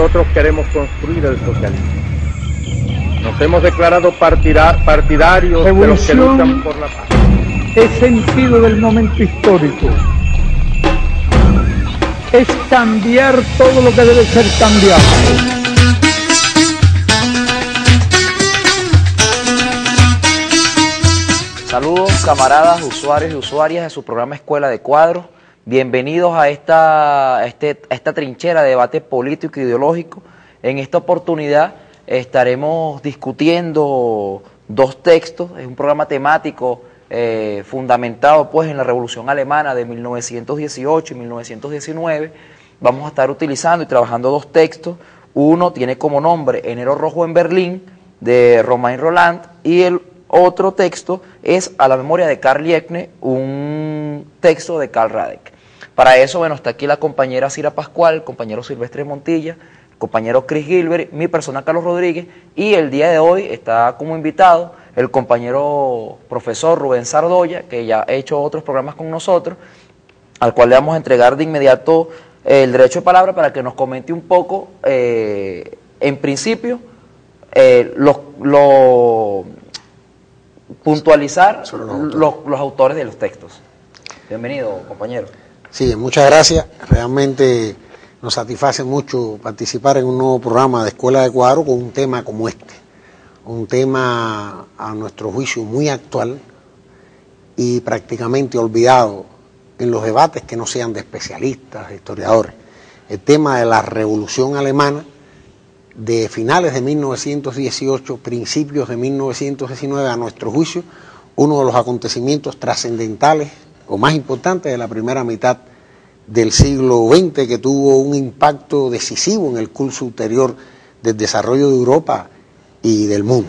nosotros queremos construir el socialismo. Nos hemos declarado partidarios de los que luchan por la paz. Es sentido del momento histórico. Es cambiar todo lo que debe ser cambiado. Saludos camaradas, usuarios y usuarias de su programa Escuela de Cuadros. Bienvenidos a esta trinchera de debate político e ideológico. En esta oportunidad estaremos discutiendo dos textos. Es un programa temático fundamentado pues en la Revolución Alemana de 1918 y 1919. Vamos a estar utilizando y trabajando dos textos. Uno tiene como nombre Enero Rojo en Berlín, de Romain Rolland, y el otro texto es A la memoria de Karl Liebknecht, un texto de Karl Radek. Para eso, bueno, está aquí la compañera Cira Pascual, el compañero Silvestre Montilla, el compañero Chris Gilbert, mi persona Carlos Rodríguez, y el día de hoy está como invitado el compañero profesor Rubén Sardoya, que ya ha hecho otros programas con nosotros, al cual le vamos a entregar de inmediato el derecho de palabra para que nos comente un poco, en principio, puntualizar los autores de los textos. Bienvenido, compañero. Sí, muchas gracias. Realmente nos satisface mucho participar en un nuevo programa de Escuela de Cuadros con un tema como este. Un tema, a nuestro juicio, muy actual y prácticamente olvidado en los debates que no sean de especialistas, de historiadores. El tema de la Revolución Alemana de finales de 1918, principios de 1919, a nuestro juicio, uno de los acontecimientos trascendentales o más importantes de la primera mitad del siglo XX, que tuvo un impacto decisivo en el curso ulterior del desarrollo de Europa y del mundo.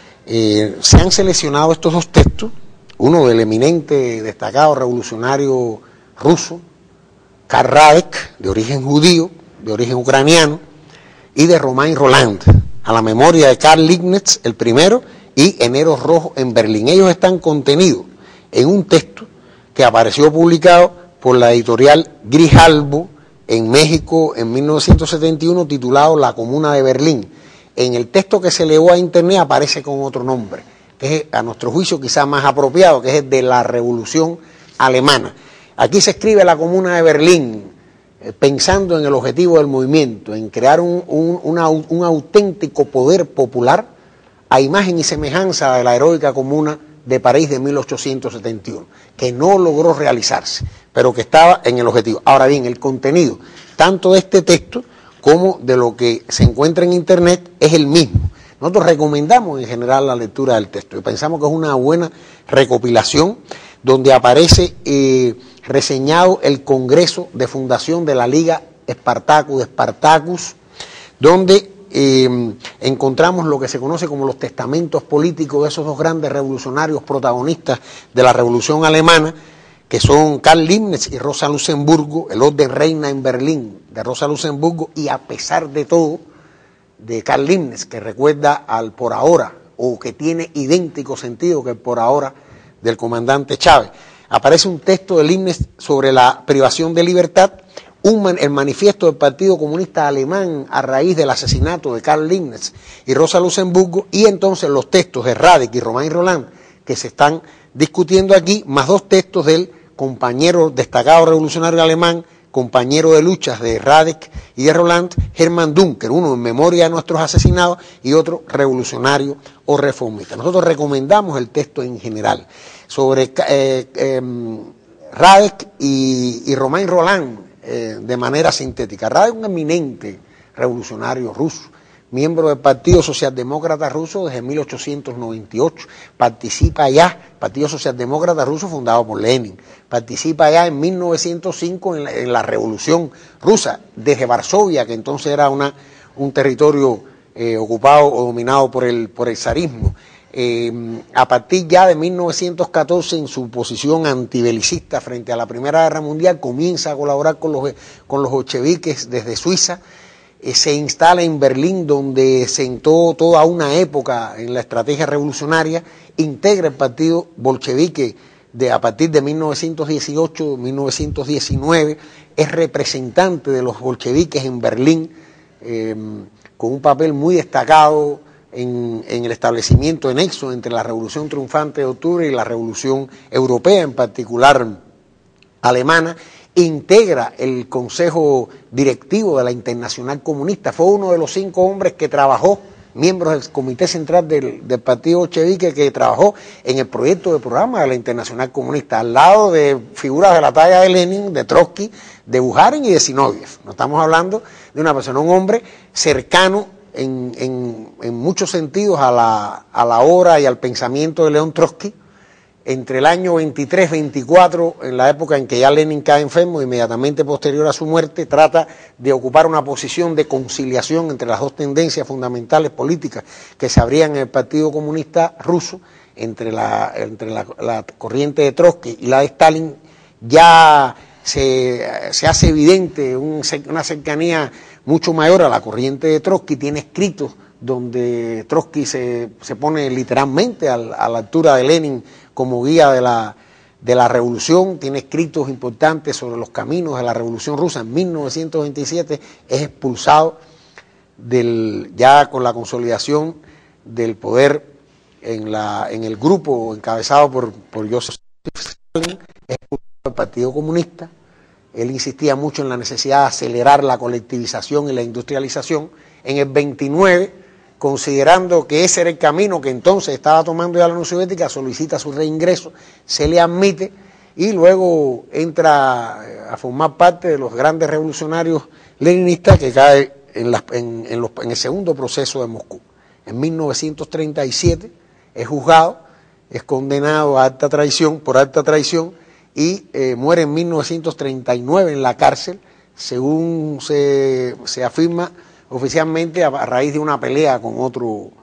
Se han seleccionado estos dos textos, uno del eminente, destacado revolucionario ruso, Karl Radek, de origen judío, de origen ucraniano, y de Romain Rolland, a la memoria de Karl Liebknecht, el primero, y Enero Rojo en Berlín. Ellos están contenidos en un texto que apareció publicado por la editorial Grijalbo en México en 1971, titulado La Comuna de Berlín. En el texto que se elevó a internet aparece con otro nombre, que es, a nuestro juicio, quizás más apropiado, que es el de la Revolución Alemana. Aquí se escribe la Comuna de Berlín, pensando en el objetivo del movimiento, en crear un auténtico poder popular a imagen y semejanza de la heroica Comuna de París de 1871, que no logró realizarse, pero que estaba en el objetivo. Ahora bien, el contenido, tanto de este texto como de lo que se encuentra en internet, es el mismo. Nosotros recomendamos en general la lectura del texto y pensamos que es una buena recopilación donde aparece reseñado el Congreso de Fundación de la Liga Spartacus, donde encontramos lo que se conoce como los testamentos políticos de esos dos grandes revolucionarios protagonistas de la Revolución Alemana, que son Karl Liebknecht y Rosa Luxemburgo, el Orden Reina en Berlín de Rosa Luxemburgo, y a pesar de todo, de Karl Liebknecht, que recuerda al por ahora, o que tiene idéntico sentido que el por ahora del comandante Chávez. Aparece un texto de Liebknecht sobre la privación de libertad, el manifiesto del Partido Comunista Alemán a raíz del asesinato de Karl Liebknecht y Rosa Luxemburgo, y entonces los textos de Radek y Romain Rolland que se están discutiendo aquí, más dos textos del compañero destacado revolucionario alemán, compañero de luchas de Radek y de Rolland, Hermann Duncker, uno en memoria de nuestros asesinados y otro revolucionario o reformista. Nosotros recomendamos el texto en general sobre Radek y Romain Rolland de manera sintética. Radek es un eminente revolucionario ruso, miembro del Partido Socialdemócrata Ruso desde 1898, participa ya, Partido Socialdemócrata Ruso fundado por Lenin, participa ya en 1905 en la Revolución Rusa, desde Varsovia, que entonces era un territorio ocupado o dominado por el zarismo. A partir ya de 1914, en su posición antibelicista frente a la Primera Guerra Mundial, comienza a colaborar con los bolcheviques desde Suiza. Se instala en Berlín, donde sentó toda una época en la estrategia revolucionaria, integra el partido bolchevique a partir de 1918-1919, es representante de los bolcheviques en Berlín con un papel muy destacado en el establecimiento de nexos entre la Revolución Triunfante de Octubre y la Revolución Europea, en particular alemana. Integra el Consejo Directivo de la Internacional Comunista. Fue uno de los 5 hombres que trabajó, miembros del Comité Central del Partido Bolchevique, que trabajó en el proyecto de programa de la Internacional Comunista, al lado de figuras de la talla de Lenin, de Trotsky, de Bukharin y de Zinoviev. No estamos hablando de una persona, un hombre cercano en muchos sentidos a la obra y al pensamiento de León Trotsky. Entre el año 23-24, en la época en que ya Lenin cae enfermo, inmediatamente posterior a su muerte, trata de ocupar una posición de conciliación entre las dos tendencias fundamentales políticas que se abrían en el Partido Comunista Ruso, entre la corriente de Trotsky y la de Stalin. Ya se hace evidente una cercanía mucho mayor a la corriente de Trotsky. Tiene escritos donde Trotsky se pone literalmente a la altura de Lenin como guía de la revolución. Tiene escritos importantes sobre los caminos de la revolución rusa. En 1927 es expulsado ya con la consolidación del poder en el grupo encabezado por Joseph Stalin, es expulsado del Partido Comunista. Él insistía mucho en la necesidad de acelerar la colectivización y la industrialización. En el 29, considerando que ese era el camino que entonces estaba tomando ya la Unión Soviética, solicita su reingreso, se le admite y luego entra a formar parte de los grandes revolucionarios leninistas, que cae en el segundo proceso de Moscú. En 1937 es juzgado, es condenado a por alta traición y muere en 1939 en la cárcel, según se afirma oficialmente, a raíz de una pelea con otro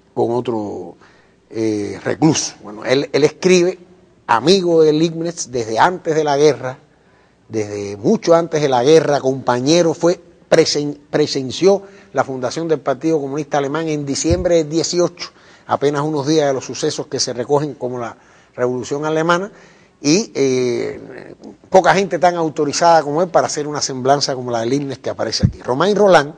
recluso. Bueno, él escribe, amigo de Leibniz desde antes de la guerra, desde mucho antes de la guerra, compañero, presenció la fundación del Partido Comunista Alemán en diciembre del 18, apenas unos días de los sucesos que se recogen como la Revolución Alemana, y poca gente tan autorizada como él para hacer una semblanza como la de Leibniz que aparece aquí. Romain Rolland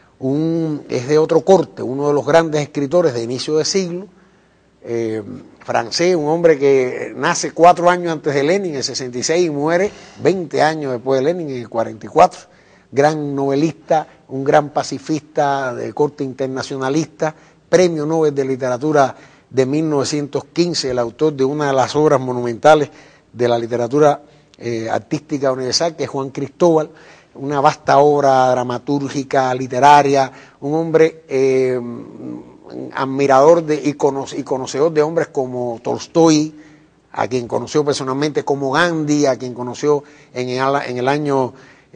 es de otro corte, uno de los grandes escritores de inicio de siglo, francés, un hombre que nace 4 años antes de Lenin, en el 66, y muere 20 años después de Lenin, en el 44, gran novelista, un gran pacifista de corte internacionalista, premio Nobel de Literatura de 1915, el autor de una de las obras monumentales de la literatura artística universal, que es Juan Cristóbal, una vasta obra dramatúrgica, literaria, un hombre admirador y conocedor de hombres como Tolstoy, a quien conoció personalmente, como Gandhi, a quien conoció en el año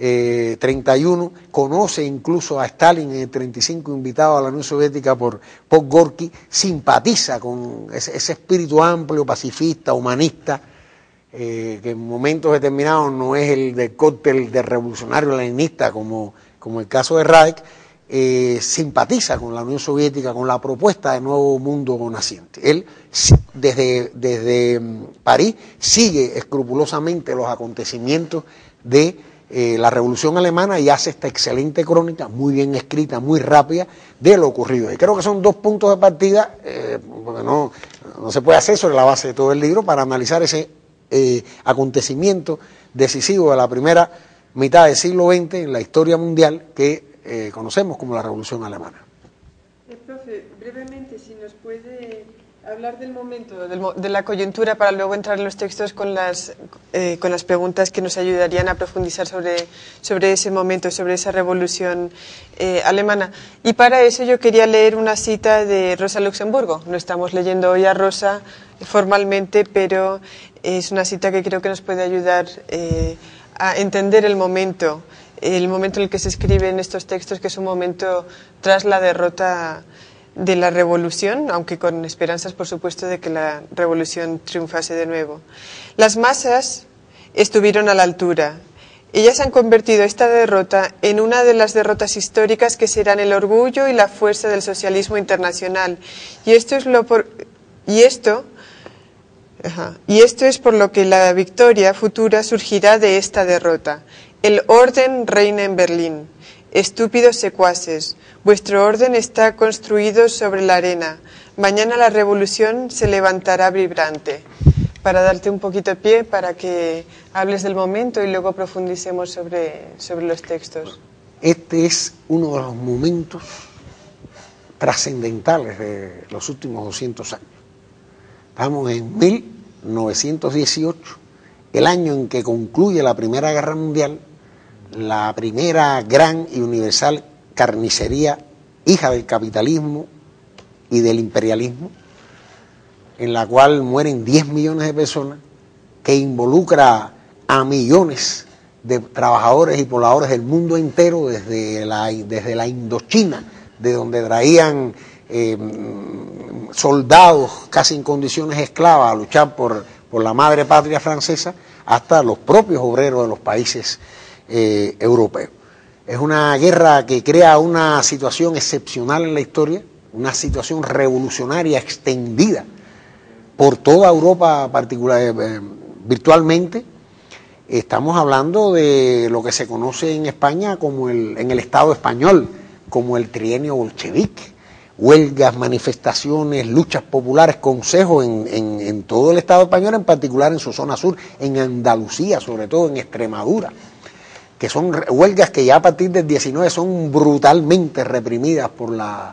31, conoce incluso a Stalin en el 35, invitado a la Unión Soviética por Gorky, simpatiza con ese espíritu amplio, pacifista, humanista, que en momentos determinados no es el del cóctel del revolucionario leninista como el caso de Reich, simpatiza con la Unión Soviética, con la propuesta de nuevo mundo naciente. Él desde París sigue escrupulosamente los acontecimios de la Revolución Alemana y hace esta excelente crónica, muy bien escrita, muy rápida, de lo ocurrido. Y creo que son 2 puntos de partida, porque no se puede hacer sobre la base de todo el libro, para analizar ese acontecimiento decisivo de la primera mitad del siglo XX en la historia mundial que conocemos como la Revolución Alemana. Profe, brevemente, si nos puede hablar del momento, de la coyuntura, para luego entrar en los textos con las preguntas que nos ayudarían a profundizar sobre ese momento, sobre esa revolución alemana. Y para eso yo quería leer una cita de Rosa Luxemburgo. No estamos leyendo hoy a Rosa formalmente, pero es una cita que creo que nos puede ayudar a entender el momento en el que se escriben estos textos, que es un momento tras la derrota de la revolución, aunque con esperanzas, por supuesto, de que la revolución triunfase de nuevo. Las masas estuvieron a la altura. Ellas han convertido esta derrota en una de las derrotas históricas que serán el orgullo y la fuerza del socialismo internacional. Y esto es por lo que la victoria futura surgirá de esta derrota. El orden reina en Berlín. Estúpidos secuaces, vuestro orden está construido sobre la arena. Mañana la revolución se levantará vibrante. Para darte un poquito de pie, para que hables del momento y luego profundicemos sobre los textos. Este es uno de los momentos trascendentales de los últimos 200 años. Estamos en 1918, el año en que concluye la Primera Guerra Mundial, la primera gran y universal carnicería, hija del capitalismo y del imperialismo, en la cual mueren 10 millones de personas, que involucra a millones de trabajadores y pobladores del mundo entero, desde la Indochina, de donde traían soldados casi en condiciones esclavas a luchar por la madre patria francesa, hasta los propios obreros de los países europeos. Es una guerra que crea una situación excepcional en la historia, una situación revolucionaria extendida por toda Europa, virtualmente. Estamos hablando de lo que se conoce en España como en el Estado español, como el trienio bolchevique. Huelgas, manifestaciones, luchas populares, consejos en todo el Estado español, en particular en su zona sur, en Andalucía, sobre todo en Extremadura, que son huelgas que ya a partir del 19 son brutalmente reprimidas por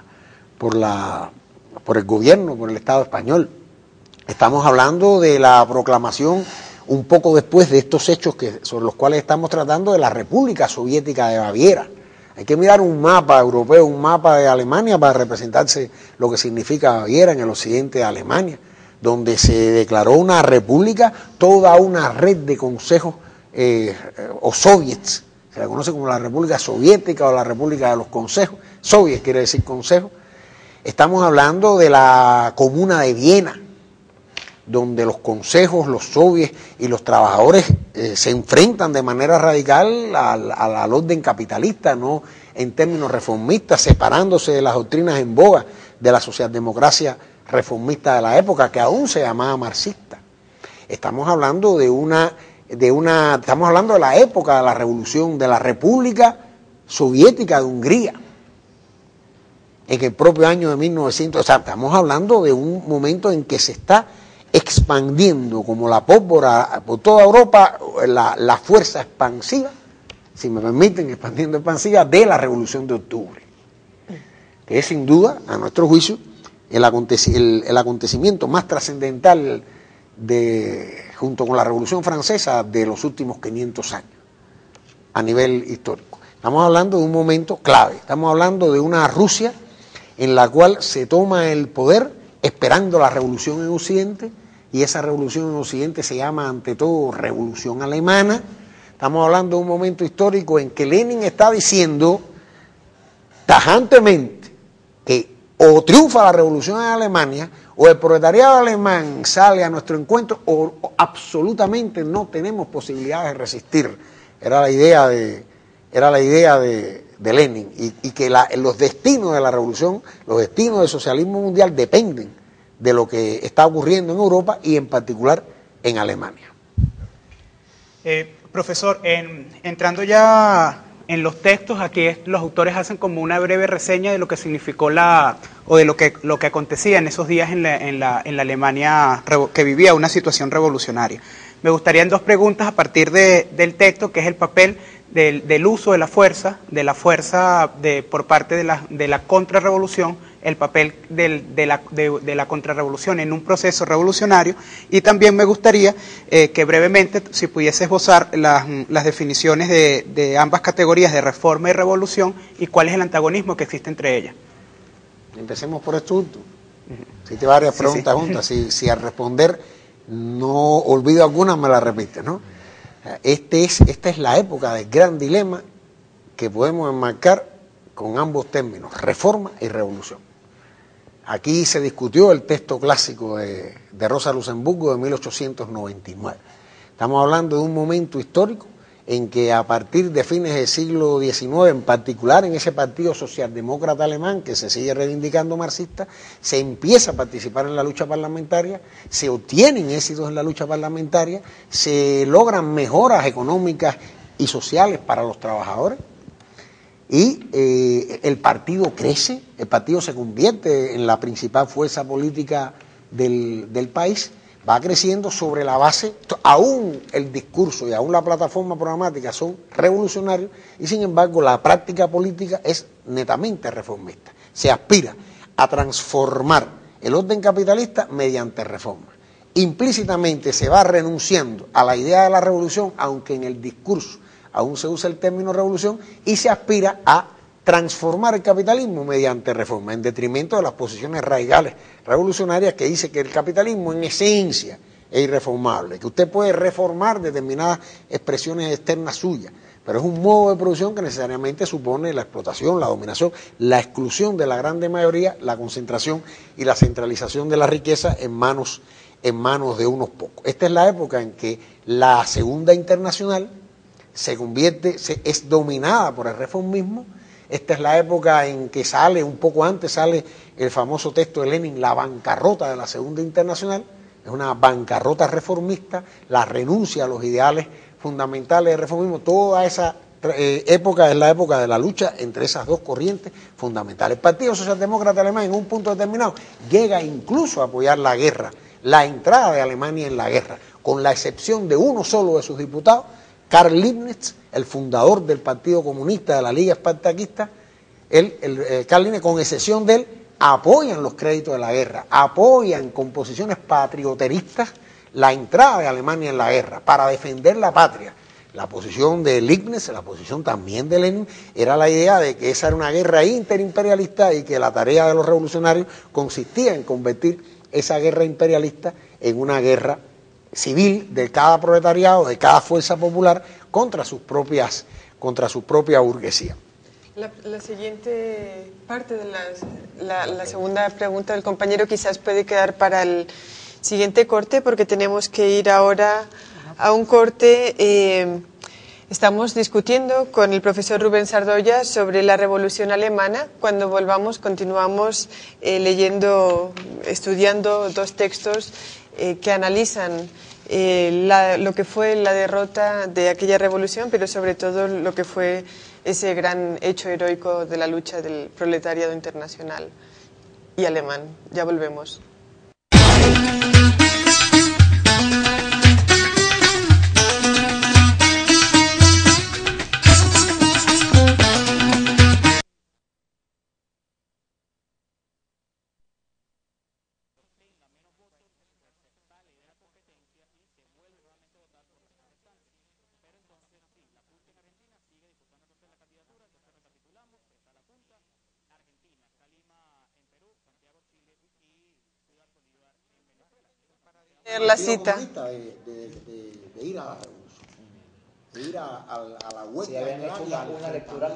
el gobierno, por el Estado español. Estamos hablando de la proclamación, un poco después de estos hechos sobre los cuales estamos tratando, de la República Soviética de Baviera. Hay que mirar un mapa europeo, un mapa de Alemania, para representarse lo que significa Baviera en el occidente de Alemania, donde se declaró una república, toda una red de consejos o soviets, se la conoce como la República Soviética o la República de los Consejos. Soviet quiere decir consejo. Estamos hablando de la Comuna de Viena, donde los consejos, los soviets y los trabajadores se enfrentan de manera radical al orden capitalista, no en términos reformistas, separándose de las doctrinas en boga de la socialdemocracia reformista de la época, que aún se llamaba marxista. Estamos hablando estamos hablando de la época de la revolución, de la República Soviética de Hungría, en el propio año de 1900, o sea, estamos hablando de un momento en que se está expandiendo como la pólvora por toda Europa la fuerza expansiva, si me permiten, expansiva de la Revolución de Octubre, que es sin duda, a nuestro juicio, el acontecimiento más trascendental junto con la Revolución Francesa de los últimos 500 años a nivel histórico. Estamos hablando de un momento clave, estamos hablando de una Rusia en la cual se toma el poder esperando la revolución en Occidente, y esa revolución en Occidente se llama ante todo Revolución Alemana. Estamos hablando de un momento histórico en que Lenin está diciendo tajantemente que o triunfa la revolución en Alemania, o el proletariado alemán sale a nuestro encuentro, o absolutamente no tenemos posibilidades de resistir. Era la idea de Lenin, y que los destinos de la revolución, los destinos del socialismo mundial dependen de lo que está ocurriendo en Europa y en particular en Alemania. Profesor, entrando ya en los textos, aquí los autores hacen como una breve reseña de lo que significó o de lo que acontecía en esos días en la Alemania que vivía una situación revolucionaria. Me gustaría en dos preguntas a partir del texto, que es el papel del uso de la fuerza por parte de la contrarrevolución, el papel de la contrarrevolución en un proceso revolucionario, y también me gustaría que brevemente, si pudiese esbozar las definiciones de ambas categorías de reforma y revolución, y cuál es el antagonismo que existe entre ellas. Empecemos por esto último. Hiciste varias preguntas juntas, si al responder no olvido alguna, me la repite, ¿no? Esta es la época del gran dilema que podemos enmarcar con ambos términos, reforma y revolución. Aquí se discutió el texto clásico de Rosa Luxemburgo de 1899. Estamos hablando de un momento histórico en que a partir de fines del siglo XIX, en particular en ese partido socialdemócrata alemán que se sigue reivindicando marxista, se empieza a participar en la lucha parlamentaria, se obtienen éxitos en la lucha parlamentaria, se logran mejoras económicas y sociales para los trabajadores. Y el partido crece, el partido se convierte en la principal fuerza política del país, va creciendo sobre la base, aún el discurso y aún la plataforma programática son revolucionarios y sin embargo la práctica política es netamente reformista. Se aspira a transformar el orden capitalista mediante reformas. Implícitamente se va renunciando a la idea de la revolución, aunque en el discurso aún se usa el término revolución, y se aspira a transformar el capitalismo mediante reforma, en detrimento de las posiciones radicales revolucionarias que dice que el capitalismo en esencia es irreformable, que usted puede reformar determinadas expresiones externas suyas, pero es un modo de producción que necesariamente supone la explotación, la dominación, la exclusión de la grande mayoría, la concentración y la centralización de la riqueza en manos de unos pocos. Esta es la época en que la Segunda Internacional es dominada por el reformismo. Esta es la época en que un poco antes sale el famoso texto de Lenin, La bancarrota de la Segunda Internacional. Es una bancarrota reformista, la renuncia a los ideales fundamentales del reformismo. Toda esa época es la época de la lucha entre esas dos corrientes fundamentales. El Partido Socialdemócrata Alemán en un punto determinado llega incluso a apoyar la guerra, la entrada de Alemania en la guerra, con la excepción de uno solo de sus diputados, Karl Liebknecht, el fundador del Partido Comunista de la Liga Espartaquista. Karl Liebknecht, con excepción de él, apoyan los créditos de la guerra, apoyan con posiciones patrioteristas la entrada de Alemania en la guerra para defender la patria. La posición de Liebknecht, la posición también de Lenin, era la idea de que esa era una guerra interimperialista y que la tarea de los revolucionarios consistía en convertir esa guerra imperialista en una guerra civil de cada proletariado, de cada fuerza popular contra su propia burguesía. La siguiente parte de la segunda pregunta del compañero quizás puede quedar para el siguiente corte, porque tenemos que ir ahora a un corte. Estamos discutiendo con el profesor Rubén Sardoya sobre la Revolución Alemana. Cuando volvamos continuamos estudiando dos textos que analizan lo que fue la derrota de aquella revolución, pero sobre todo lo que fue ese gran hecho heroico de la lucha del proletariado internacional y alemán. Ya volvemos. La cita. De ir a la revolución, de ir a la vuelta. Sí, habían hecho una lectura.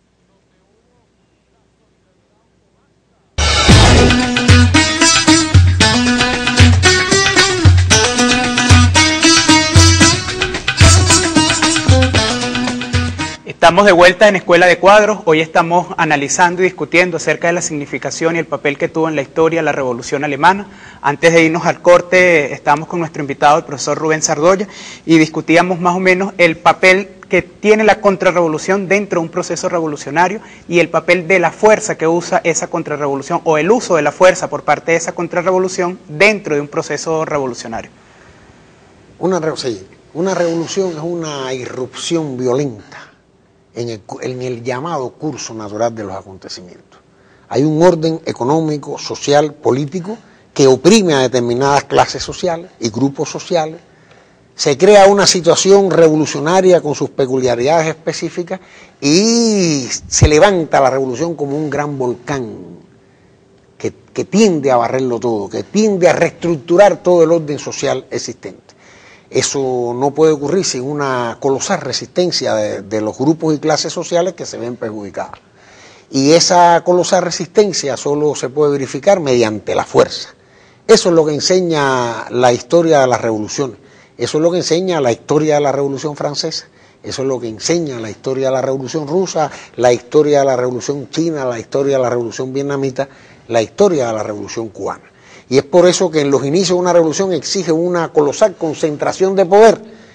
Estamos de vuelta en Escuela de Cuadros. Hoy estamos analizando y discutiendo acerca de la significación y el papel que tuvo en la historia la Revolución Alemana. Antes de irnos al corte, estábamos con nuestro invitado, el profesor Rubén Sardoya, y discutíamos más o menos el papel que tiene la contrarrevolución dentro de un proceso revolucionario y el papel de la fuerza que usa esa contrarrevolución, o el uso de la fuerza por parte de esa contrarrevolución dentro de un proceso revolucionario. Una revolución es una irrupción violenta en el llamado curso natural de los acontecimientos. Hay un orden económico, social, político que oprime a determinadas clases sociales y grupos sociales. Se crea una situación revolucionaria con sus peculiaridades específicas y se levanta la revolución como un gran volcán que tiende a barrerlo todo, que tiende a reestructurar todo el orden social existente. Eso no puede ocurrir sin una colosal resistencia de los grupos y clases sociales que se ven perjudicadas. Y esa colosal resistencia solo se puede verificar mediante la fuerza. Eso es lo que enseña la historia de las revoluciones. Eso es lo que enseña la historia de la Revolución Francesa. Eso es lo que enseña la historia de la Revolución Rusa, la historia de la Revolución China, la historia de la Revolución Vietnamita, la historia de la Revolución Cubana. Y es por eso que en los inicios de una revolución exige una colosal concentración de poder,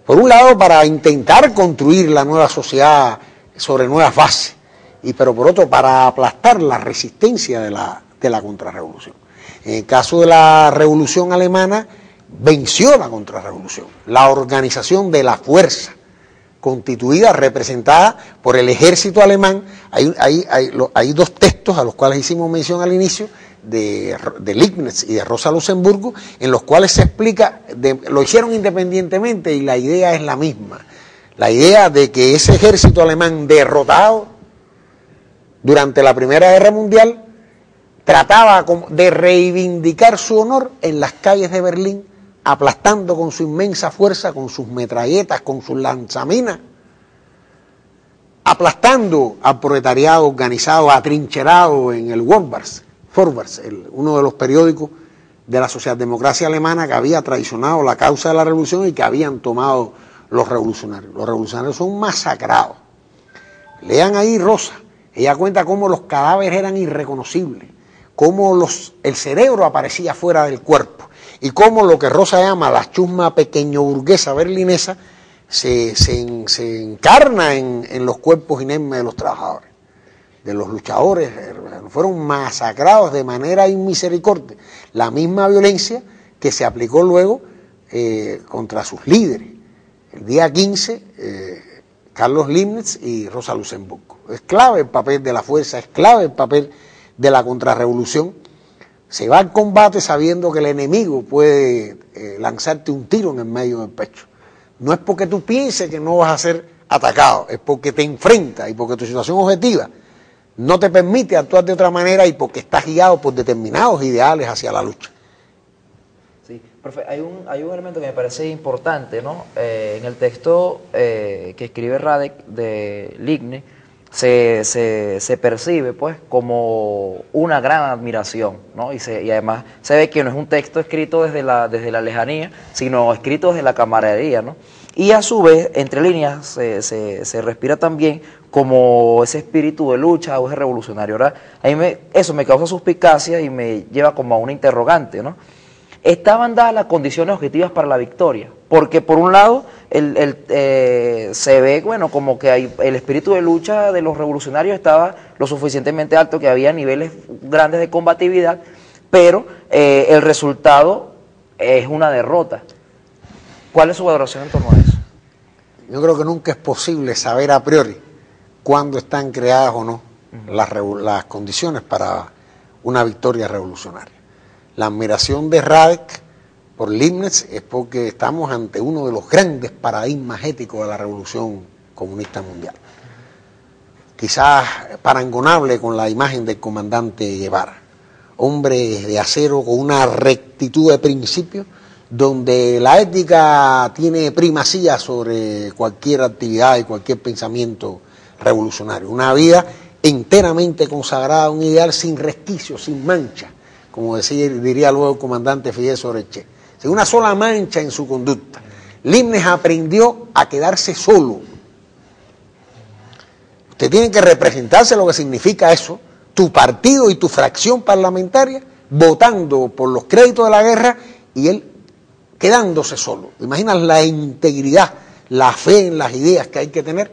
Por un lado, para intentar construir la nueva sociedad sobre nuevas bases, pero por otro, para aplastar la resistencia de la contrarrevolución. En el caso de la Revolución Alemana, venció la contrarrevolución, la organización de la fuerza constituida, representada por el ejército alemán. Hay dos textos a los cuales hicimos mención al inicio, de Leibniz y de Rosa Luxemburgo, en los cuales se explica, lo hicieron independientemente y la idea es la misma, la idea de que ese ejército alemán derrotado durante la Primera Guerra Mundial trataba de reivindicar su honor en las calles de Berlín, aplastando con su inmensa fuerza, con sus metralletas, con sus lanzaminas, aplastando al proletariado organizado, atrincherado en el Vorwärts, uno de los periódicos de la socialdemocracia alemana que había traicionado la causa de la revolución y que habían tomado los revolucionarios. Los revolucionarios son masacrados. Lean ahí Rosa, ella cuenta cómo los cadáveres eran irreconocibles, cómo el cerebro aparecía fuera del cuerpo y cómo lo que Rosa llama la chusma pequeño burguesa berlinesa se encarna en los cuerpos inermes de los trabajadores, de los luchadores. Fueron masacrados de manera inmisericordia. La misma violencia que se aplicó luego contra sus líderes. El día 15, Carlos Leibniz y Rosa Luxemburgo. Es clave el papel de la fuerza, es clave el papel de la contrarrevolución. Se va al combate sabiendo que el enemigo puede lanzarte un tiro en el medio del pecho. No es porque tú pienses que no vas a ser atacado, es porque te enfrentas y porque tu situación objetiva no te permite actuar de otra manera y porque estás guiado por determinados ideales hacia la lucha. Sí, profe, hay un elemento que me parece importante, ¿no? En el texto que escribe Radek de Leibniz se percibe pues como una gran admiración, ¿no? Y además se ve que no es un texto escrito desde la lejanía, sino escrito desde la camaradería, ¿no? Y a su vez, entre líneas, se respira también como ese espíritu de lucha o ese revolucionario. Ahora, eso me causa suspicacia y me lleva como a una interrogante, ¿no? Estaban dadas las condiciones objetivas para la victoria, porque por un lado se ve, bueno, como que el espíritu de lucha de los revolucionarios estaba lo suficientemente alto, que había niveles grandes de combatividad, pero el resultado es una derrota. ¿Cuál es su valoración en torno a eso? Yo creo que nunca es posible saber a priori cuándo están creadas o no las condiciones para una victoria revolucionaria. La admiración de Radek por Leibniz es porque estamos ante uno de los grandes paradigmas éticos de la revolución comunista mundial. Quizás parangonable con la imagen del comandante Guevara, hombre de acero con una rectitud de principios, donde la ética tiene primacía sobre cualquier actividad y cualquier pensamiento revolucionario. Una vida enteramente consagrada a un ideal sin resquicios, sin mancha, como diría luego el comandante Fidel Sobreche, sin una sola mancha en su conducta. Leibniz aprendió a quedarse solo. Usted tiene que representarse lo que significa eso, tu partido y tu fracción parlamentaria, votando por los créditos de la guerra y él quedándose solo. Imaginas la integridad, la fe en las ideas que hay que tener.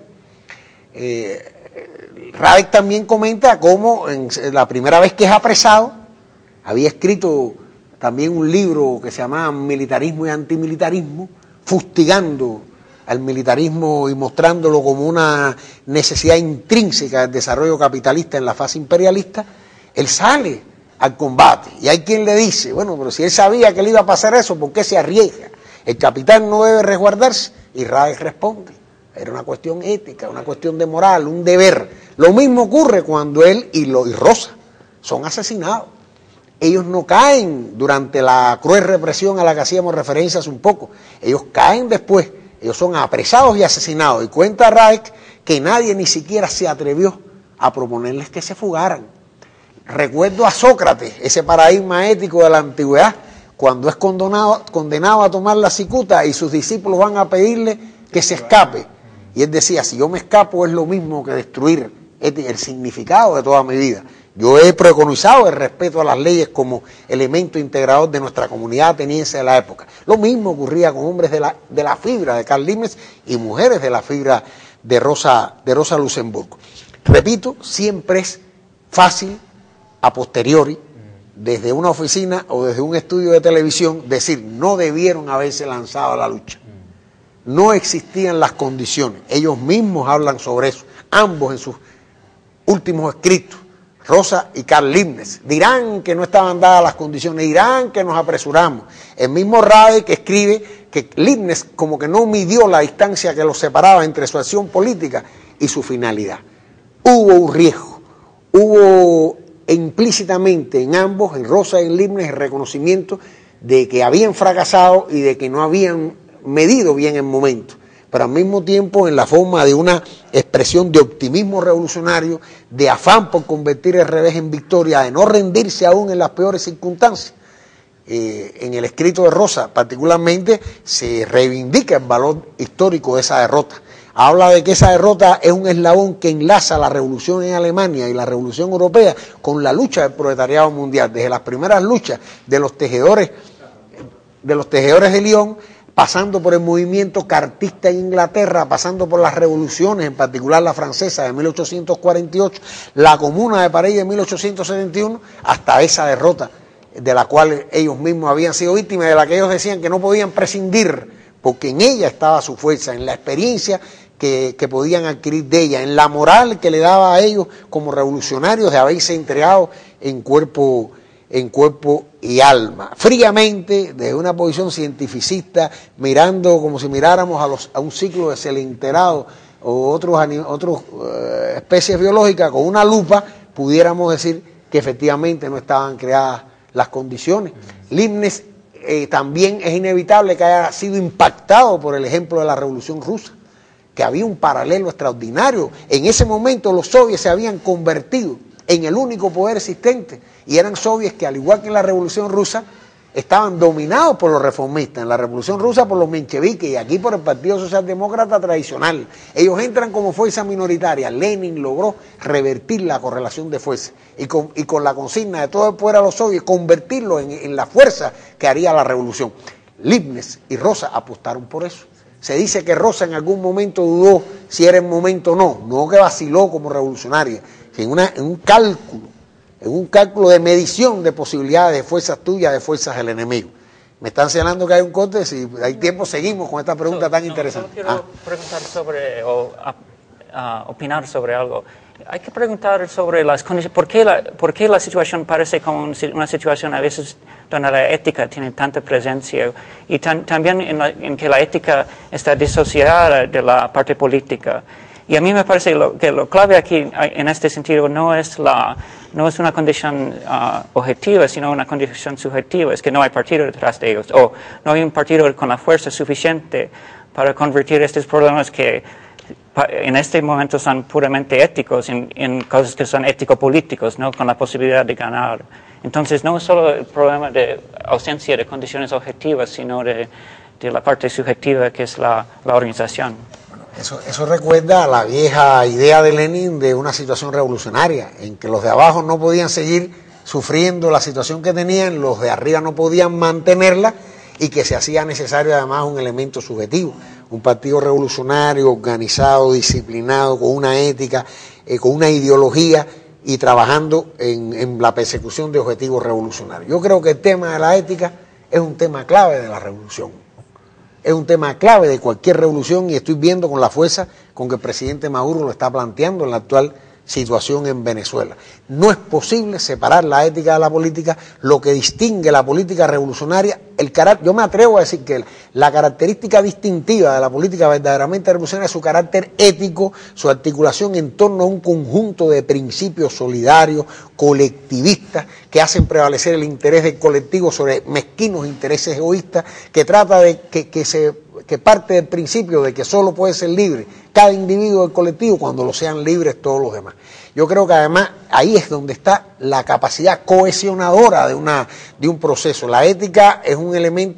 Radek también comenta cómo la primera vez que es apresado, había escrito también un libro que se llamaba Militarismo y Antimilitarismo, fustigando al militarismo y mostrándolo como una necesidad intrínseca del desarrollo capitalista en la fase imperialista. Él sale al combate y hay quien le dice, bueno, pero si él sabía que le iba a pasar eso, ¿por qué se arriesga? El capitán no debe resguardarse. Y Radek responde, era una cuestión ética, una cuestión de moral, un deber. Lo mismo ocurre cuando él y Rosa son asesinados. Ellos no caen durante la cruel represión a la que hacíamos referencia hace un poco. Ellos caen después. Ellos son apresados y asesinados. Y cuenta Radek que nadie ni siquiera se atrevió a proponerles que se fugaran. Recuerdo a Sócrates, ese paradigma ético de la antigüedad, cuando es condenado a tomar la cicuta y sus discípulos van a pedirle que se escape. Y él decía, si yo me escapo es lo mismo que destruir el significado de toda mi vida. Yo he preconizado el respeto a las leyes como elemento integrador de nuestra comunidad ateniense de la época. Lo mismo ocurría con hombres de la fibra de Carl Liebknecht y mujeres de la fibra de Rosa Luxemburgo. Repito, siempre es fácil a posteriori, desde una oficina o desde un estudio de televisión, decir no debieron haberse lanzado a la lucha. No existían las condiciones. Ellos mismos hablan sobre eso, ambos en sus últimos escritos, Rosa y Carl Liebknecht. Dirán que no estaban dadas las condiciones, dirán que nos apresuramos. El mismo Rae que escribe que Liebknecht como que no midió la distancia que los separaba entre su acción política y su finalidad. Hubo un riesgo, hubo implícitamente en ambos, en Rosa y en Liebknecht, el reconocimiento de que habían fracasado y de que no habían medido bien el momento, pero al mismo tiempo en la forma de una expresión de optimismo revolucionario, de afán por convertir el revés en victoria, de no rendirse aún en las peores circunstancias. En el escrito de Rosa particularmente se reivindica el valor histórico de esa derrota. Habla de que esa derrota es un eslabón que enlaza la revolución en Alemania y la revolución europea con la lucha del proletariado mundial, desde las primeras luchas de los tejedores de Lyon, pasando por el movimiento cartista en Inglaterra, pasando por las revoluciones, en particular la francesa de 1848, la Comuna de París de 1871, hasta esa derrota de la cual ellos mismos habían sido víctimas, de la que ellos decían que no podían prescindir, porque en ella estaba su fuerza, en la experiencia que podían adquirir de ella, en la moral que le daba a ellos como revolucionarios de haberse entregado en cuerpo y alma, fríamente, desde una posición cientificista, mirando como si miráramos a un ciclo de celenterado o otras especies biológicas con una lupa, pudiéramos decir que efectivamente no estaban creadas las condiciones. Liebknecht también es inevitable que haya sido impactado por el ejemplo de la Revolución Rusa, que había un paralelo extraordinario. En ese momento los soviets se habían convertido en el único poder existente, y eran soviets que, al igual que en la Revolución Rusa, estaban dominados por los reformistas, en la Revolución Rusa por los mencheviques y aquí por el Partido Socialdemócrata tradicional. Ellos entran como fuerza minoritaria. Lenin logró revertir la correlación de fuerzas y con la consigna de todo el poder a los soviets, convertirlo en la fuerza que haría la revolución. Liebknecht y Rosa apostaron por eso. Se dice que Rosa en algún momento dudó si era el momento o no, no que vaciló como revolucionaria, sino en un cálculo de medición de posibilidades de fuerzas tuyas, de fuerzas del enemigo. Me están señalando que hay un corte, si hay tiempo seguimos con esta pregunta tan interesante. Quiero preguntar sobre, opinar sobre algo. Hay que preguntar sobre las condiciones, ¿por qué la situación parece como una situación a veces donde la ética tiene tanta presencia y también en que la ética está disociada de la parte política? Y a mí me parece que lo clave aquí en este sentido no es una condición objetiva, sino una condición subjetiva. Es que no hay partido detrás de ellos, o no hay un partido con la fuerza suficiente para convertir estos problemas que en este momento son puramente éticos en cosas que son ético-políticos, ¿no? Con la posibilidad de ganar. Entonces no es solo el problema de ausencia de condiciones objetivas, sino de la parte subjetiva que es la organización. Eso recuerda a la vieja idea de Lenin de una situación revolucionaria, en que los de abajo no podían seguir sufriendo la situación que tenían, los de arriba no podían mantenerla, y que se hacía necesario además un elemento subjetivo, un partido revolucionario, organizado, disciplinado, con una ética, con una ideología y trabajando en la persecución de objetivos revolucionarios. Yo creo que el tema de la ética es un tema clave de la revolución. Es un tema clave de cualquier revolución y estoy viendo con la fuerza con que el presidente Maduro lo está planteando en la actual situación en Venezuela. No es posible separar la ética de la política. Lo que distingue la política revolucionaria, yo me atrevo a decir que la característica distintiva de la política verdaderamente revolucionaria es su carácter ético, su articulación en torno a un conjunto de principios solidarios, colectivistas, que hacen prevalecer el interés del colectivo sobre mezquinos intereses egoístas, que trata de que parte del principio de que solo puede ser libre cada individuo del colectivo cuando lo sean libres todos los demás. Yo creo que además ahí es donde está la capacidad cohesionadora de un proceso. La ética es un elemento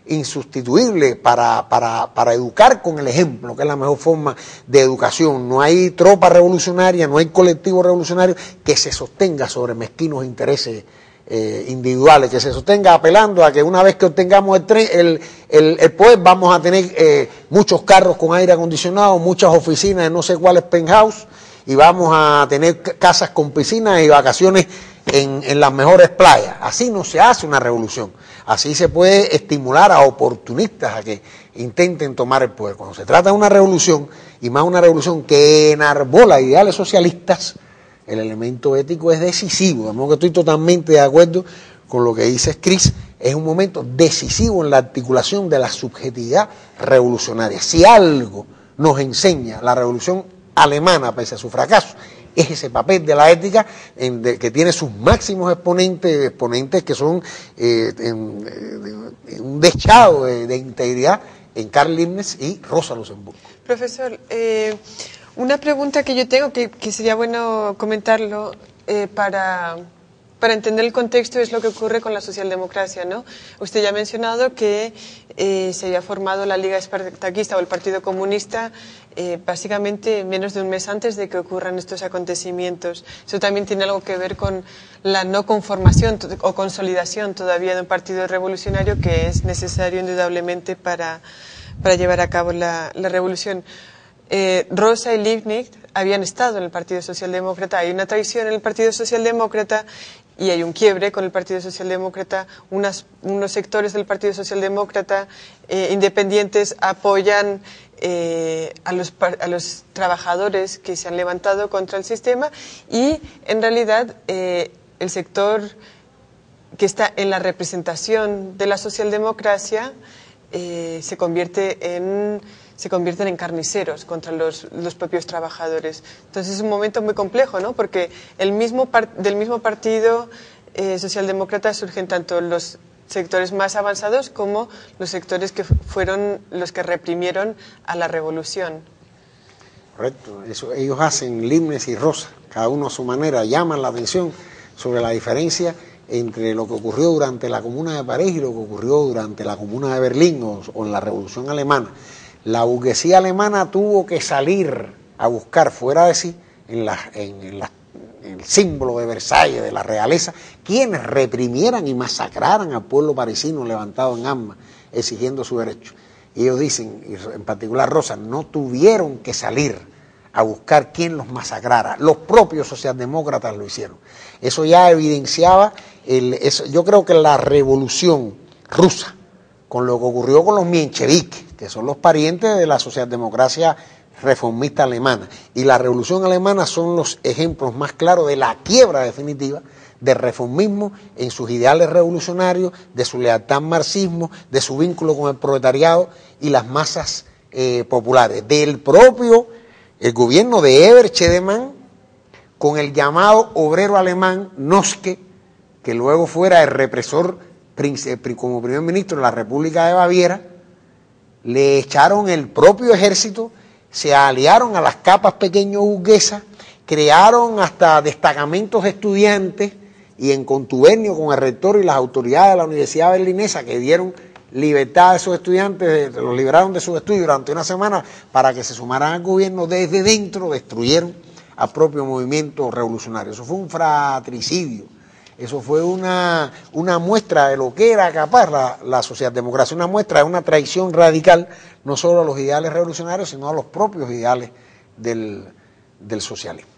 insustituible para educar con el ejemplo, que es la mejor forma de educación. No hay tropa revolucionaria, no hay colectivo revolucionario que se sostenga sobre mezquinos intereses individuales, que se sostenga apelando a que una vez que obtengamos el poder vamos a tener muchos carros con aire acondicionado, muchas oficinas en no sé cuáles penthouse, y vamos a tener casas con piscinas y vacaciones en las mejores playas. Así no se hace una revolución. Así se puede estimular a oportunistas a que intenten tomar el poder. Cuando se trata de una revolución, y más una revolución que enarbola ideales socialistas, el elemento ético es decisivo. De modo que estoy totalmente de acuerdo con lo que dice Chris. Es un momento decisivo en la articulación de la subjetividad revolucionaria. Si algo nos enseña la revolución alemana, pese a su fracaso, es ese papel de la ética que tiene sus máximos exponentes que son un dechado de integridad en Karl Liebknecht y Rosa Luxemburgo. Profesor, una pregunta que yo tengo, que sería bueno comentarlo para entender el contexto, es lo que ocurre con la socialdemocracia, ¿no? Usted ya ha mencionado que se había formado la Liga Espartaquista o el Partido Comunista básicamente menos de un mes antes de que ocurran estos acontecimientos. Eso también tiene algo que ver con la no conformación o consolidación todavía de un partido revolucionario que es necesario indudablemente para llevar a cabo la revolución. Rosa y Liebknecht habían estado en el Partido Socialdemócrata. Hay una traición en el Partido Socialdemócrata y hay un quiebre con el Partido Socialdemócrata. Unos sectores del Partido Socialdemócrata independientes apoyan a los trabajadores que se han levantado contra el sistema, y en realidad el sector que está en la representación de la socialdemocracia se convierten en carniceros contra los propios trabajadores. Entonces es un momento muy complejo, ¿no? Porque del mismo partido socialdemócrata surgen tanto los sectores más avanzados como los sectores que fueron los que reprimieron a la revolución. Correcto, eso ellos hacen, Liebknecht y Rosa, cada uno a su manera, llaman la atención sobre la diferencia entre lo que ocurrió durante la Comuna de París y lo que ocurrió durante la Comuna de Berlín o en la Revolución Alemana. La burguesía alemana tuvo que salir a buscar fuera de sí, en el símbolo de Versalles, de la realeza, quienes reprimieran y masacraran al pueblo parisino levantado en armas, exigiendo su derecho. Y ellos dicen, y en particular Rosa, no tuvieron que salir a buscar quién los masacrara, los propios socialdemócratas lo hicieron. Eso ya evidenciaba, yo creo que la revolución rusa, con lo que ocurrió con los mencheviques, que son los parientes de la socialdemocracia reformista alemana, y la revolución alemana son los ejemplos más claros de la quiebra definitiva del reformismo en sus ideales revolucionarios, de su lealtad al marxismo, de su vínculo con el proletariado y las masas populares, del propio el gobierno de Ebert Schiedemann con el llamado obrero alemán Noske, que luego fuera el represor como primer ministro de la República de Baviera. Le echaron el propio ejército, se aliaron a las capas pequeño burguesas, crearon hasta destacamentos de estudiantes y en contubernio con el rector y las autoridades de la Universidad Berlinesa, que dieron libertad a esos estudiantes, los liberaron de sus estudios durante una semana para que se sumaran al gobierno. Desde dentro destruyeron al propio movimiento revolucionario. Eso fue un fratricidio. Eso fue una muestra de lo que era capaz la socialdemocracia, una muestra de una traición radical, no solo a los ideales revolucionarios, sino a los propios ideales del socialismo.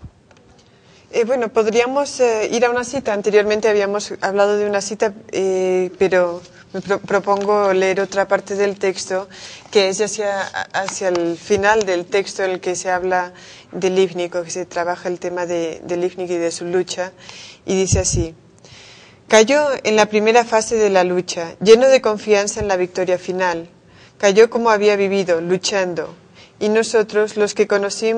Bueno, podríamos ir a una cita. Anteriormente habíamos hablado de una cita, pero me propongo leer otra parte del texto, que es hacia el final del texto en el que se habla de Liebknecht, o que se trabaja el tema de Liebknecht y de su lucha, y dice así: cayó en la primera fase de la lucha, lleno de confianza en la victoria final. Cayó como había vivido, luchando. Y nosotros, los que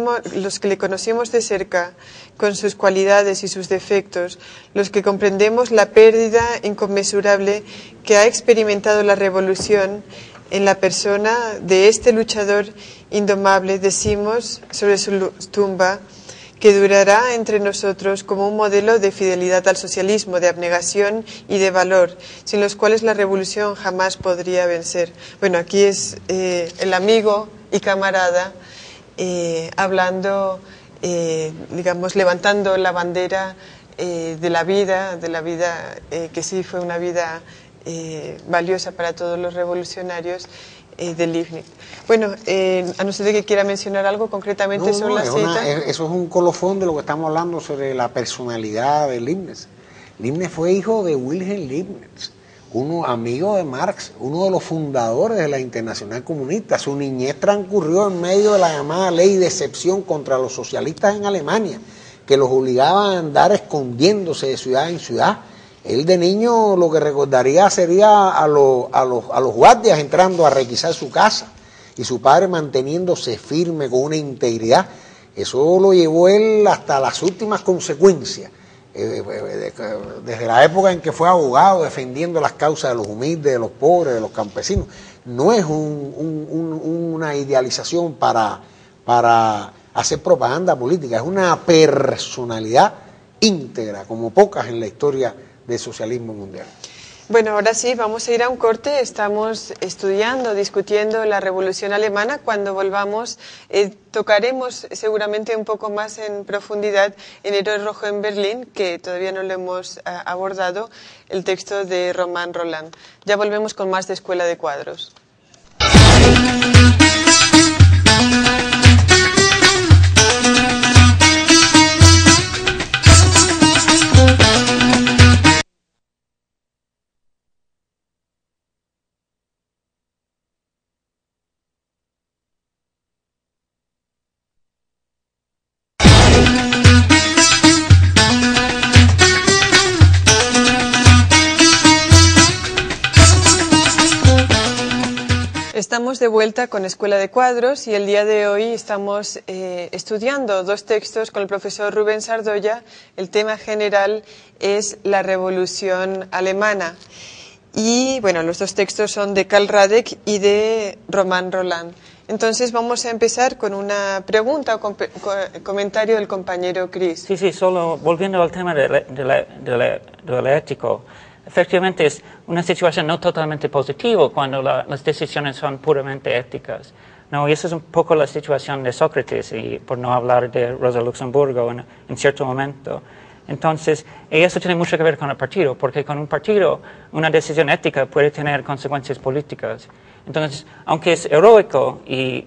le conocimos de cerca, con sus cualidades y sus defectos, los que comprendemos la pérdida inconmensurable que ha experimentado la revolución en la persona de este luchador indomable, decimos sobre su tumba que durará entre nosotros como un modelo de fidelidad al socialismo, de abnegación y de valor, sin los cuales la revolución jamás podría vencer. Bueno, aquí es el amigo y camarada hablando, digamos, levantando la bandera de la vida que sí fue una vida valiosa para todos los revolucionarios de Leibniz. Bueno, a no ser de que quiera mencionar algo concretamente sobre la cita. Eso es un colofón de lo que estamos hablando sobre la personalidad de Leibniz. Leibniz fue hijo de Wilhelm Leibniz, uno amigo de Marx, uno de los fundadores de la Internacional Comunista. Su niñez transcurrió en medio de la llamada ley de excepción contra los socialistas en Alemania, que los obligaba a andar escondiéndose de ciudad en ciudad. Él de niño lo que recordaría sería a los guardias entrando a requisar su casa y su padre manteniéndose firme con una integridad. Eso lo llevó él hasta las últimas consecuencias, desde la época en que fue abogado defendiendo las causas de los humildes, de los pobres, de los campesinos. No es una idealización para hacer propaganda política, es una personalidad íntegra, como pocas en la historia del socialismo mundial. Bueno, ahora sí, vamos a ir a un corte. Estamos estudiando, discutiendo la Revolución Alemana. Cuando volvamos, tocaremos seguramente un poco más en profundidad en Héroe Rojo en Berlín, que todavía no lo hemos abordado, el texto de Romain Rolland. Ya volvemos con más de Escuela de Cuadros. Estamos de vuelta con Escuela de Cuadros y el día de hoy estamos estudiando dos textos con el profesor Rubén Sardoya. El tema general es la Revolución Alemana. Y bueno, los dos textos son de Karl Radek y de Romain Rolland. Entonces vamos a empezar con una pregunta o comentario del compañero Chris. Sí, solo volviendo al tema de lo ético. Efectivamente es una situación no totalmente positiva cuando las decisiones son puramente éticas. No, y eso es un poco la situación de Sócrates, y por no hablar de Rosa Luxemburgo en cierto momento. Entonces, y eso tiene mucho que ver con el partido, porque con un partido una decisión ética puede tener consecuencias políticas. Entonces, aunque es heroico y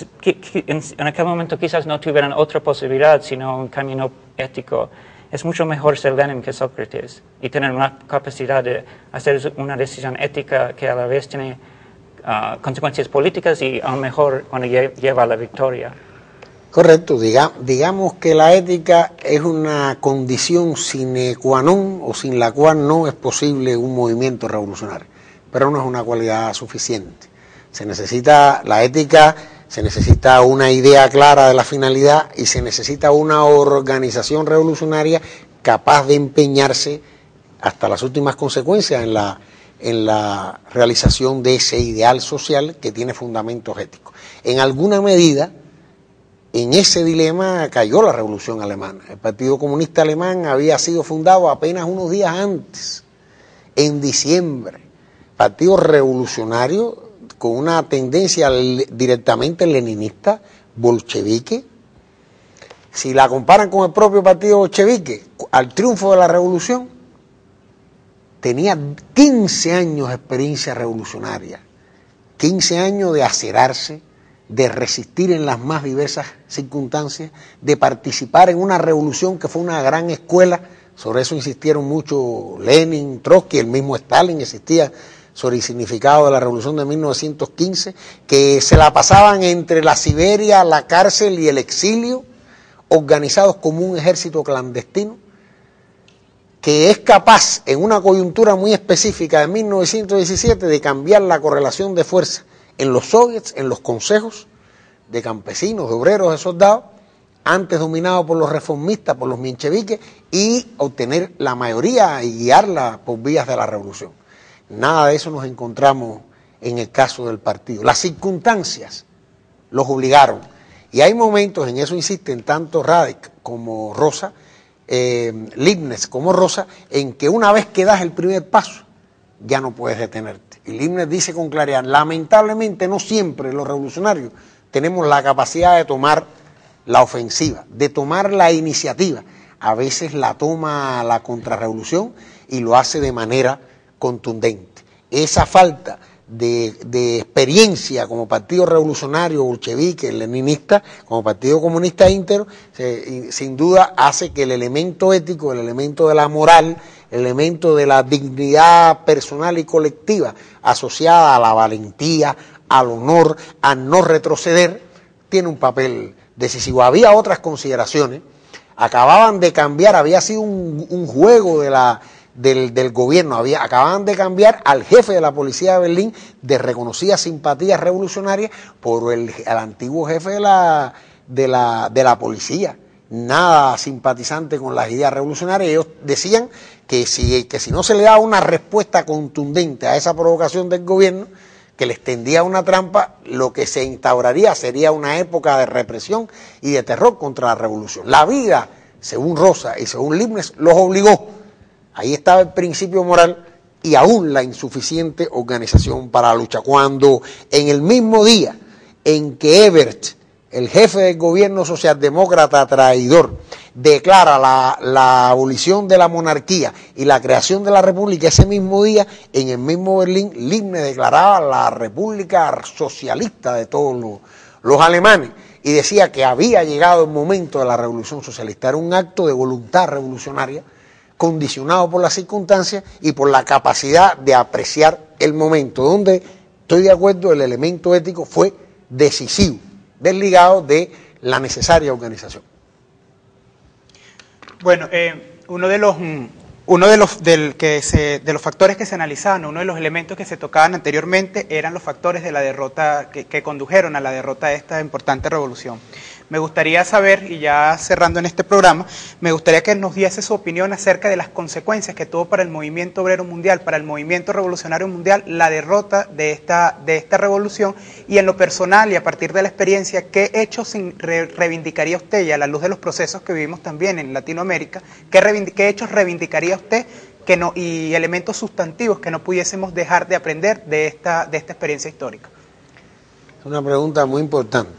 en aquel momento quizás no tuvieran otra posibilidad sino un camino ético, es mucho mejor ser Lenin que Sócrates y tener una capacidad de hacer una decisión ética que a la vez tiene consecuencias políticas y a lo mejor cuando lleva a la victoria. Correcto, digamos que la ética es una condición sine qua non o sin la cual no es posible un movimiento revolucionario, pero no es una cualidad suficiente. Se necesita la ética, se necesita una idea clara de la finalidad y se necesita una organización revolucionaria capaz de empeñarse hasta las últimas consecuencias en la realización de ese ideal social que tiene fundamentos éticos. En alguna medida, en ese dilema cayó la Revolución Alemana. El Partido Comunista Alemán había sido fundado apenas unos días antes, en diciembre. Partido revolucionario con una tendencia directamente leninista, bolchevique. Si la comparan con el propio partido bolchevique, al triunfo de la revolución, tenía 15 años de experiencia revolucionaria, 15 años de acerarse, de resistir en las más diversas circunstancias, de participar en una revolución que fue una gran escuela. Sobre eso insistieron mucho Lenin, Trotsky, el mismo Stalin insistía sobre el significado de la revolución de 1915, que se la pasaban entre la Siberia, la cárcel y el exilio, organizados como un ejército clandestino, que es capaz, en una coyuntura muy específica de 1917, de cambiar la correlación de fuerza en los soviets, en los consejos de campesinos, de obreros, de soldados, antes dominados por los reformistas, por los mencheviques, y obtener la mayoría y guiarla por vías de la revolución. Nada de eso nos encontramos en el caso del partido. Las circunstancias los obligaron, Y hay momentos, en eso insisten tanto Radek como Rosa, Leibniz como Rosa, en que una vez que das el primer paso, ya no puedes detenerte. Y Leibniz dice con claridad, lamentablemente no siempre los revolucionarios tenemos la capacidad de tomar la ofensiva, de tomar la iniciativa. A veces la toma la contrarrevolución y lo hace de manera contundente. Esa falta de experiencia como partido revolucionario, bolchevique, leninista, como partido comunista íntegro, sin duda hace que el elemento ético, el elemento de la moral, el elemento de la dignidad personal y colectiva asociada a la valentía, al honor, a no retroceder, tiene un papel decisivo. Había otras consideraciones, acababan de cambiar, había sido un juego del gobierno, acababan de cambiar al jefe de la policía de Berlín de reconocidas simpatías revolucionarias por el antiguo jefe de la policía, nada simpatizante con las ideas revolucionarias. Ellos decían que si no se le daba una respuesta contundente a esa provocación del gobierno, que les tendía una trampa, lo que se instauraría sería una época de represión y de terror contra la revolución. La vida, según Rosa y según Leibniz, los obligó. Ahí estaba el principio moral y aún la insuficiente organización para la lucha. Cuando en el mismo día en que Ebert, el jefe del gobierno socialdemócrata traidor, declara la abolición de la monarquía y la creación de la república, ese mismo día, en el mismo Berlín, Leibniz declaraba la república socialista de todos los alemanes y decía que había llegado el momento de la revolución socialista. Era un acto de voluntad revolucionaria condicionado por las circunstancias y por la capacidad de apreciar el momento, donde, estoy de acuerdo, el elemento ético fue decisivo, desligado de la necesaria organización. Bueno, uno de los factores que se analizaban, uno de los elementos que se tocaban anteriormente eran los factores de la derrota que condujeron a la derrota de esta importante revolución. Me gustaría saber, y ya cerrando en este programa, me gustaría que nos diese su opinión acerca de las consecuencias que tuvo para el movimiento obrero mundial, para el movimiento revolucionario mundial, la derrota de esta revolución, y en lo personal y a partir de la experiencia, ¿qué hechos reivindicaría usted, y a la luz de los procesos que vivimos también en Latinoamérica, qué hechos reivindicaría usted y elementos sustantivos que no pudiésemos dejar de aprender de esta experiencia histórica? Es una pregunta muy importante.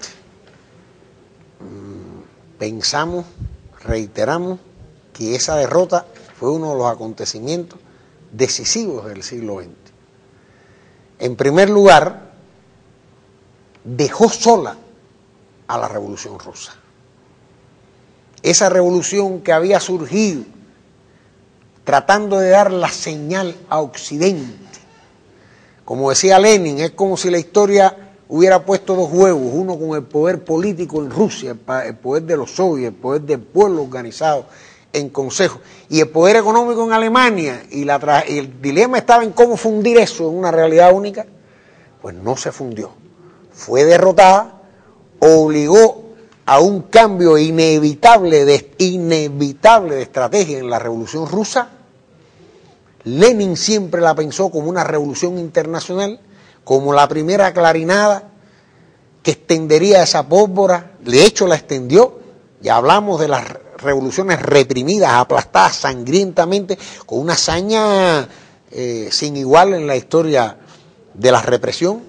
Pensamos, reiteramos que esa derrota fue uno de los acontecimientos decisivos del siglo XX. En primer lugar, dejó sola a la Revolución Rusa. Esa revolución que había surgido tratando de dar la señal a Occidente. Como decía Lenin, es como si la historia hubiera puesto dos huevos, uno con el poder político en Rusia, el poder de los soviets, el poder del pueblo organizado en consejo, y el poder económico en Alemania, y el dilema estaba en cómo fundir eso en una realidad única. Pues no se fundió, fue derrotada, obligó a un cambio inevitable de estrategia en la Revolución Rusa. Lenin siempre la pensó como una revolución internacional, como la primera clarinada que extendería esa pólvora. De hecho la extendió. Ya hablamos de las revoluciones reprimidas, aplastadas sangrientamente, con una hazaña sin igual en la historia de la represión.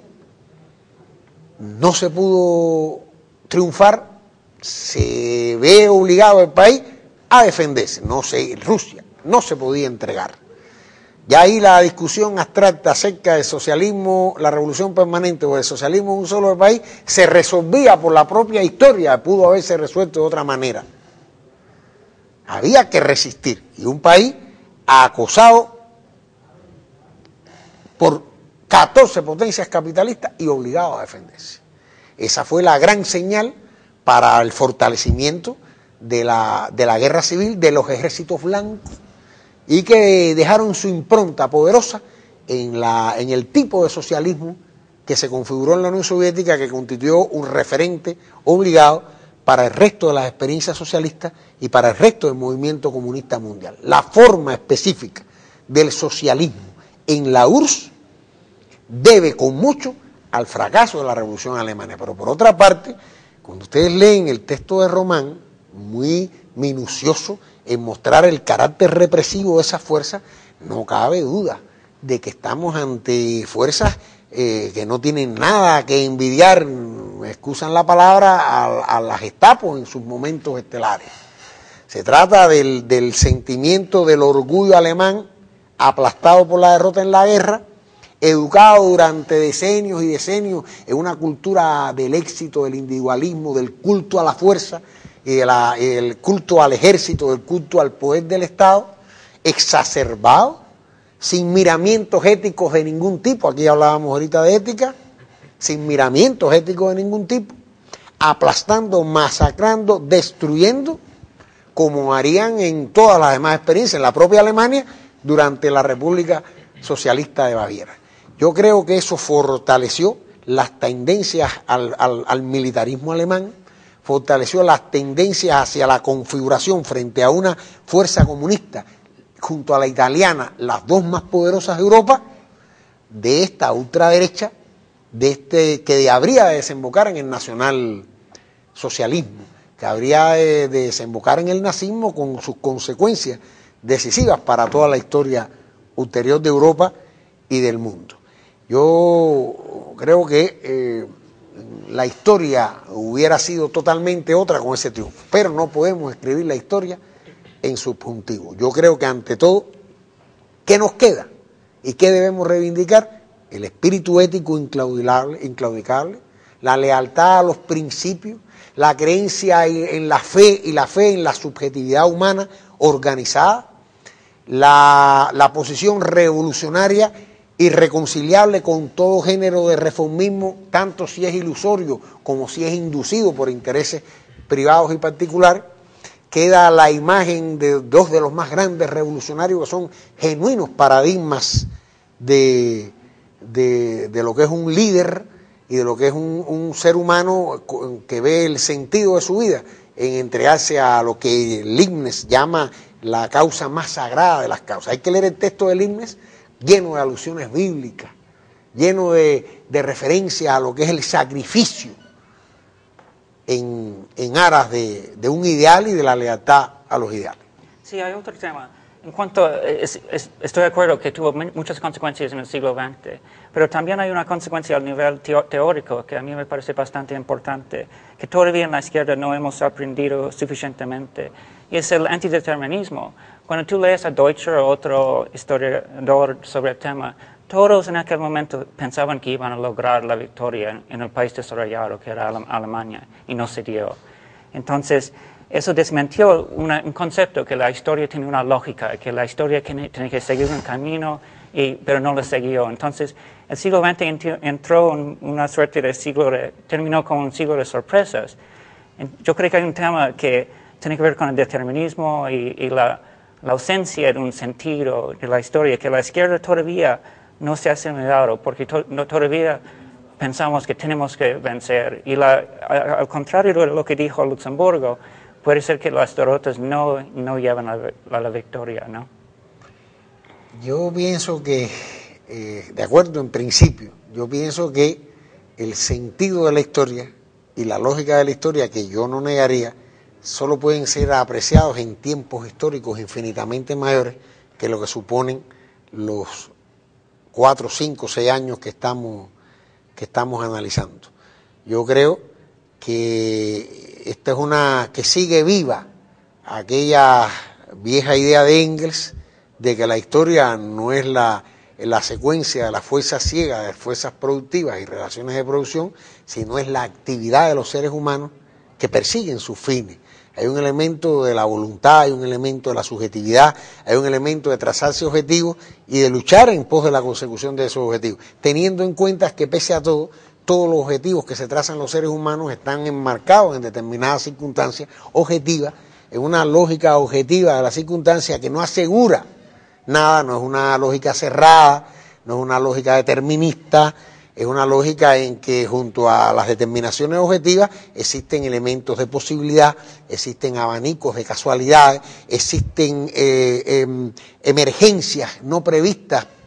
No se pudo triunfar, se ve obligado el país a defenderse. Rusia no se podía entregar. Ya ahí la discusión abstracta acerca del socialismo, la revolución permanente o el socialismo en un solo país, se resolvía por la propia historia, pudo haberse resuelto de otra manera. Había que resistir, y un país acosado por 14 potencias capitalistas y obligado a defenderse. Esa fue la gran señal para el fortalecimiento de la guerra civil de los ejércitos blancos, y que dejaron su impronta poderosa en el tipo de socialismo que se configuró en la Unión Soviética, que constituyó un referente obligado para el resto de las experiencias socialistas y para el resto del movimiento comunista mundial. La forma específica del socialismo en la URSS debe con mucho al fracaso de la Revolución Alemana, pero por otra parte, Cuando ustedes leen el texto de Román, muy minucioso en mostrar el carácter represivo de esas fuerzas, no cabe duda de que estamos ante fuerzas que no tienen nada que envidiar, me excusan la palabra, a la Gestapo en sus momentos estelares. Se trata del sentimiento del orgullo alemán aplastado por la derrota en la guerra, educado durante decenios y decenios en una cultura del éxito, del individualismo, del culto a la fuerza, el culto al ejército, del culto al poder del Estado, exacerbado, sin miramientos éticos de ningún tipo, aquí hablábamos ahorita de ética, sin miramientos éticos de ningún tipo, aplastando, masacrando, destruyendo, como harían en todas las demás experiencias, en la propia Alemania, durante la República Socialista de Baviera. Yo creo que eso fortaleció las tendencias al militarismo alemán, fortaleció las tendencias hacia la configuración frente a una fuerza comunista, junto a la italiana, las dos más poderosas de Europa, de esta ultraderecha, que habría de desembocar en el nacionalsocialismo, que habría de desembocar en el nazismo con sus consecuencias decisivas para toda la historia ulterior de Europa y del mundo. Yo creo que la historia hubiera sido totalmente otra con ese triunfo, pero no podemos escribir la historia en subjuntivo. Yo creo que ante todo, ¿qué nos queda? ¿Y qué debemos reivindicar? El espíritu ético inclaudicable, la lealtad a los principios, la creencia en la fe y la fe en la subjetividad humana organizada, la posición revolucionaria irreconciliable con todo género de reformismo, tanto si es ilusorio como si es inducido por intereses privados y particulares. Queda la imagen de dos de los más grandes revolucionarios que son genuinos paradigmas de lo que es un líder y de lo que es un ser humano que ve el sentido de su vida en entregarse a lo que Leibniz llama la causa más sagrada de las causas. Hay que leer el texto de Leibniz lleno de alusiones bíblicas, lleno de referencias a lo que es el sacrificio en aras de un ideal y de la lealtad a los ideales. Sí, hay otro tema. En cuanto, estoy de acuerdo que tuvo muchas consecuencias en el siglo XX, pero también hay una consecuencia al nivel teórico que a mí me parece bastante importante, que todavía en la izquierda no hemos aprendido suficientemente, y es el antideterminismo. Cuando tú lees a Deutscher o otro historiador sobre el tema, todos en aquel momento pensaban que iban a lograr la victoria en el país desarrollado, que era Alemania, y no se dio. Entonces, eso desmintió un concepto que la historia tiene una lógica, que la historia tiene que seguir un camino, pero no lo siguió. Entonces, el siglo XX entró en una suerte de terminó con un siglo de sorpresas. Yo creo que hay un tema que tiene que ver con el determinismo y la ausencia de un sentido de la historia, que la izquierda todavía no se ha asimilado, porque todavía pensamos que tenemos que vencer. Y al contrario de lo que dijo Luxemburgo, puede ser que las derrotas no llevan a la victoria, ¿no? Yo pienso que, de acuerdo en principio, yo pienso que el sentido de la historia y la lógica de la historia, que yo no negaría, solo pueden ser apreciados en tiempos históricos infinitamente mayores que lo que suponen los 4, 5, 6 años que estamos analizando. Yo creo que esta es que sigue viva aquella vieja idea de Engels de que la historia no es la secuencia de las fuerzas ciegas, de fuerzas productivas y relaciones de producción, sino es la actividad de los seres humanos que persiguen sus fines. Hay un elemento de la voluntad, hay un elemento de la subjetividad, hay un elemento de trazarse objetivos y de luchar en pos de la consecución de esos objetivos, teniendo en cuenta que pese a todo, todos los objetivos que se trazan los seres humanos están enmarcados en determinadas circunstancias objetivas, en una lógica objetiva de la circunstancia que no asegura nada, no es una lógica cerrada, no es una lógica determinista, es una lógica en que junto a las determinaciones objetivas existen elementos de posibilidad, existen abanicos de casualidades, existen emergencias no previstas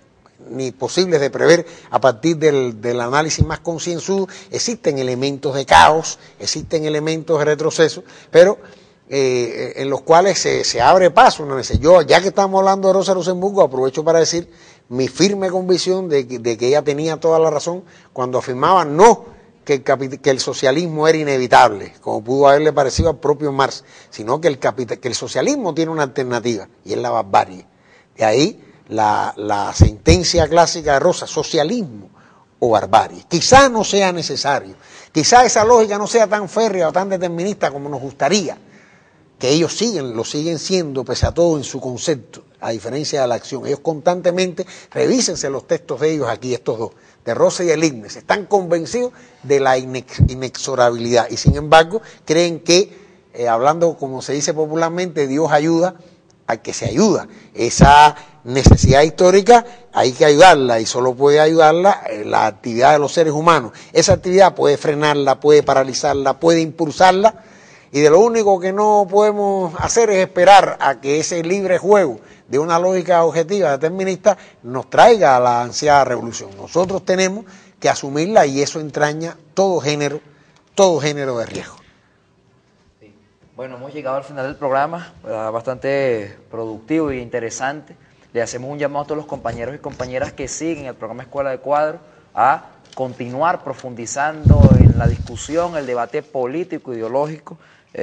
ni posibles de prever a partir del análisis más concienzudo. Existen elementos de caos, existen elementos de retroceso, pero en los cuales se abre paso. Yo, ya que estamos hablando de Rosa Luxemburgo, aprovecho para decir mi firme convicción de que ella tenía toda la razón cuando afirmaba que el socialismo era inevitable, como pudo haberle parecido al propio Marx, sino que el socialismo tiene una alternativa, y es la barbarie. De ahí la sentencia clásica de Rosa: socialismo o barbarie. Quizá no sea necesario, quizá esa lógica no sea tan férrea o tan determinista como nos gustaría, que ellos lo siguen siendo pese a todo en su concepto, a diferencia de la acción. Ellos constantemente, revísense los textos de ellos aquí, estos dos, de Rosa y de Leibniz, están convencidos de la inexorabilidad y sin embargo creen que, hablando como se dice popularmente, Dios ayuda al que se ayuda. Esa necesidad histórica hay que ayudarla y solo puede ayudarla la actividad de los seres humanos. Esa actividad puede frenarla, puede paralizarla, puede impulsarla, y de lo único que no podemos hacer es esperar a que ese libre juego de una lógica objetiva determinista nos traiga a la ansiada revolución. Nosotros tenemos que asumirla y eso entraña todo género de riesgo. Sí. Bueno, hemos llegado al final del programa, bastante productivo e interesante. Le hacemos un llamado a todos los compañeros y compañeras que siguen el programa Escuela de Cuadro a continuar profundizando en la discusión, el debate político, ideológico,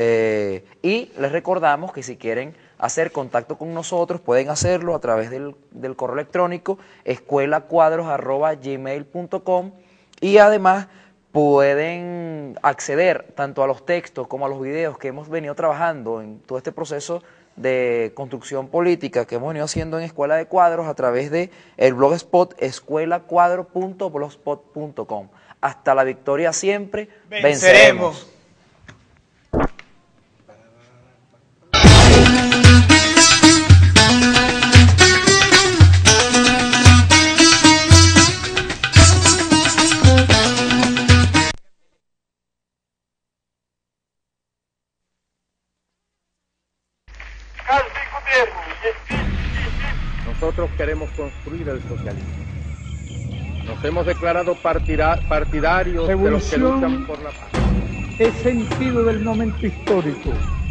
y les recordamos que si quieren hacer contacto con nosotros pueden hacerlo a través del correo electrónico escuelacuadros@gmail.com, y además pueden acceder tanto a los textos como a los videos que hemos venido trabajando en todo este proceso de construcción política que hemos venido haciendo en Escuela de Cuadros a través de el blogspot escuelacuadro.blogspot.com. Hasta la victoria siempre, venceremos. Nosotros queremos construir el socialismo. Nos hemos declarado partidarios de los que luchan por la paz. Es sentido del momento histórico.